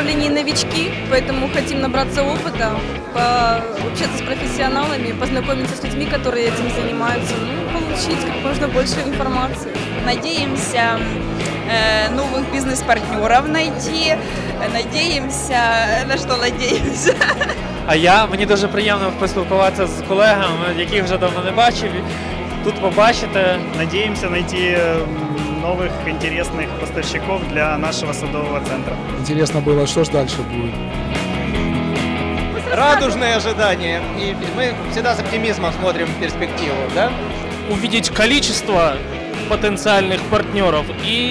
направлении новички, поэтому хотим набраться опыта, пообщаться с профессионалами, познакомиться с людьми, которые этим занимаются, ну, получить как можно больше информации. Надеемся новых бизнес-партнеров найти, надеемся, на що надеемся. А мені дуже приємно поспілкуватися з колегами, яких вже давно не бачив. Тут побачите, надеемся найти новых интересных поставщиков для нашего садового центра. Интересно было, что ж дальше будет. Радужные ожидания. И мы всегда с оптимизмом смотрим в перспективу, да? Увидеть количество потенциальных партнеров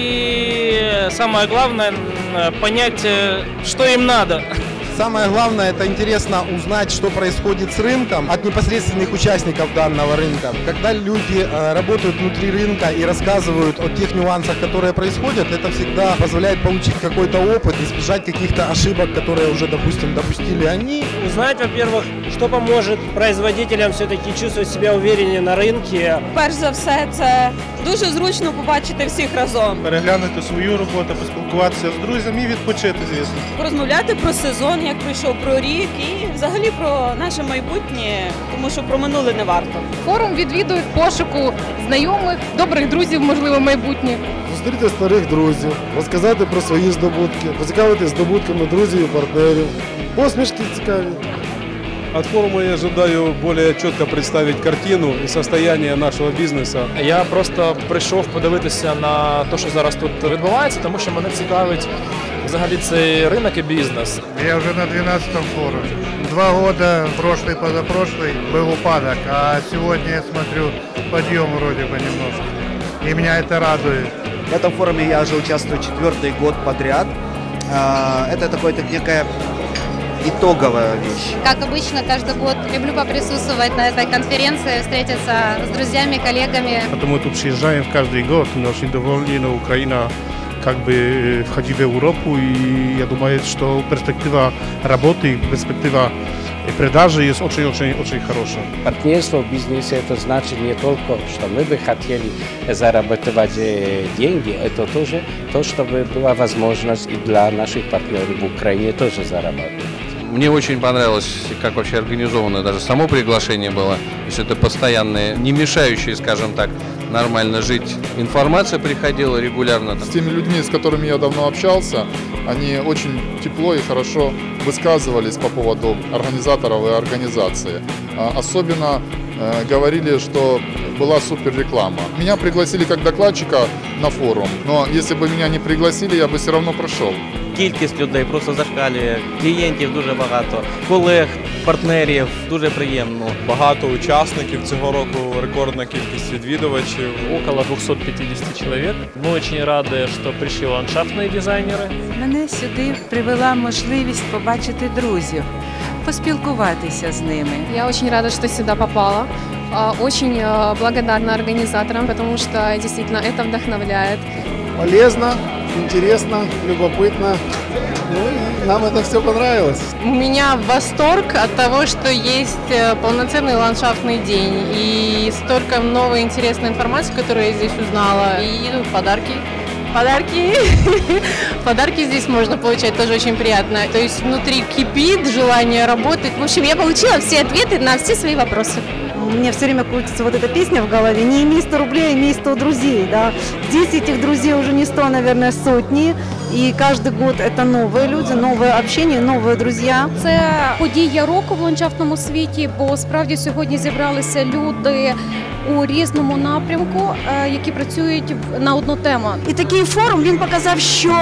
и самое главное понять, что им надо. Самое главное, это интересно узнать, что происходит с рынком от непосредственных участников данного рынка. Когда люди работают внутри рынка и рассказывают о тех нюансах, которые происходят, это всегда позволяет получить какой-то опыт, избежать каких-то ошибок, которые уже, допустим, допустили они. Узнать, во-первых, что поможет производителям все-таки чувствовать себя увереннее на рынке. Перш за все, це дуже зручно побачити всіх разом. Переглянути свою роботу, поспілкуватися з друзями і відпочити, звісно. Порозмовляти про сезон, як пройшов, про рік і взагалі про наше майбутнє, тому що про минуле не варто. Форум відвідують в пошуку знайомих, добрих друзів, можливо, майбутніх. Зустріти старих друзів, розказати про свої здобутки, поцікавитись здобутками друзів і партнерів. Посмішки цікаві. От форума я ожидаю более четко представить картину и состояние нашего бизнеса. Я просто прийшов подивитися на те, що зараз тут відбувається, тому що мене цікавить взагалі цей ринок і бізнес. Я уже на 12-м форуме. 2 года, прошлый, позапрошлый, был упадок, а сегодня я смотрю подъем вроде бы немножко. И меня это радует. В этом форуме я уже участвую 4-й год подряд. Это такое-то некое итоговая вещь. Как обычно, каждый год люблю поприсутствовать на этой конференции, встретиться с друзьями, коллегами. Потому тут приезжаем в каждый год, но очень довольны, но Украина как бы входит в Европу, и я думаю, что перспектива работы, перспектива продажи есть очень-очень хорошая. Партнерство в бизнесе это значит не только, что мы бы хотели зарабатывать деньги, это тоже то, чтобы была возможность и для наших партнеров в Украине тоже зарабатывать. Мне очень понравилось, как вообще организовано даже само приглашение было. То есть это постоянные, не мешающие, скажем так, нормально жить. Информация приходила регулярно. С теми людьми, с которыми я давно общался, они очень тепло и хорошо высказывались по поводу организаторов и организации. Особенно говорили, что была супер реклама. Меня пригласили как докладчика на форум, но если бы меня не пригласили, я бы все равно прошел. Кількість людей просто зашкалює, клієнтів дуже багато, колег, партнерів, дуже приємно. Багато учасників, цього року рекордна кількість відвідувачів. Около 250 человек. Мы очень рады, что пришли ландшафтные дизайнеры. Мене сюди привела можливість побачити друзів, поспілкуватися з ними. Я очень рада, что сюда попала. Очень благодарна организаторам, потому что действительно это вдохновляет. Полезно, интересно, любопытно. Ну и нам это все понравилось. У меня восторг от того, что есть полноценный ландшафтный день и столько новой интересной информации, которую я здесь узнала, и подарки. Подарки здесь можно получать, тоже очень приятно. То есть внутри кипит желание работать. В общем, я получила все ответы на все свои вопросы. У меня все время крутится вот эта песня в голове. Не имей 100 рублей, имей 100 друзей. Да? Здесь этих друзей уже не 100, а, наверное, сотни. И каждый год это новые люди, новое общение, новые друзья. Це подія року в ландшафтному світі, бо справді сьогодні зібралися люди у різному напрямку, які працюють на одну тему. І такий форум, він показав, що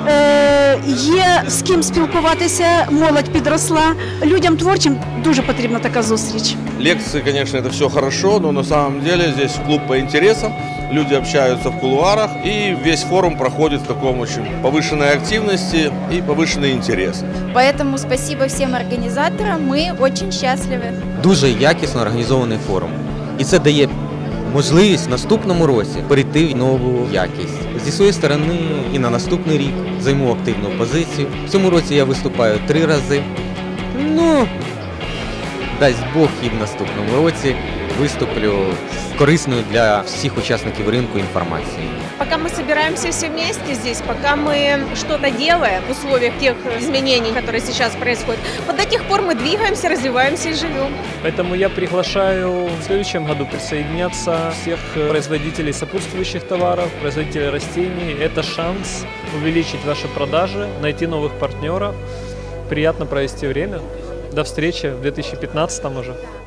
є з ким спілкуватися, молодь підросла. Людям творчим дуже потрібна така зустріч. Лекции, конечно, это все хорошо, но на самом деле здесь клуб по интересам. Люди общаются в кулуарах, и весь форум проходит в таком очень повышенной активности и повышенный интерес. Поэтому спасибо всем организаторам, мы очень счастливы. Дуже якісно організований форум. І це дає можливість в наступному році перейти в нову якість. Зі своєї сторони і на наступний рік займу активну позицію. В цьому році я виступаю 3 рази. Ну, дасть Бог, і в наступному році виступлю корисною для всіх учасників ринку інформації. Пока мы собираемся все вместе здесь, пока мы что-то делаем в условиях тех изменений, которые сейчас происходят, вот до тех пор мы двигаемся, развиваемся и живем. Поэтому я приглашаю в следующем году присоединяться всех производителей сопутствующих товаров, производителей растений. Это шанс увеличить ваши продажи, найти новых партнеров, приятно провести время. До встречи в 2015 уже.